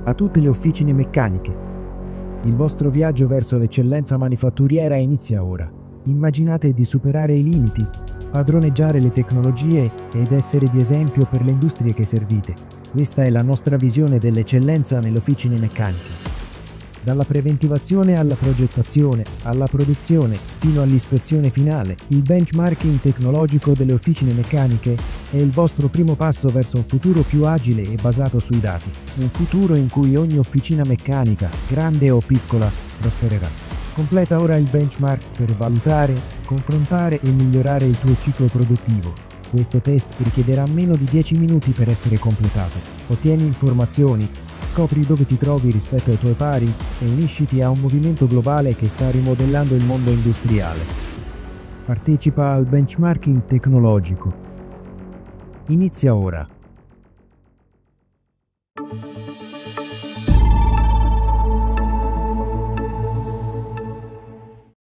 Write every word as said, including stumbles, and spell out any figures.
a tutte le officine meccaniche. Il vostro viaggio verso l'eccellenza manifatturiera inizia ora. Immaginate di superare i limiti, padroneggiare le tecnologie ed essere di esempio per le industrie che servite. Questa è la nostra visione dell'eccellenza nelle officine meccaniche. Dalla preventivazione alla progettazione, alla produzione, fino all'ispezione finale, il benchmarking tecnologico delle officine meccaniche è il vostro primo passo verso un futuro più agile e basato sui dati. Un futuro in cui ogni officina meccanica, grande o piccola, prospererà. Completa ora il benchmark per valutare, confrontare e migliorare il tuo ciclo produttivo. Questo test richiederà meno di dieci minuti per essere completato. Ottieni informazioni, scopri dove ti trovi rispetto ai tuoi pari e unisciti a un movimento globale che sta rimodellando il mondo industriale. Partecipa al benchmarking tecnologico. Inizia ora.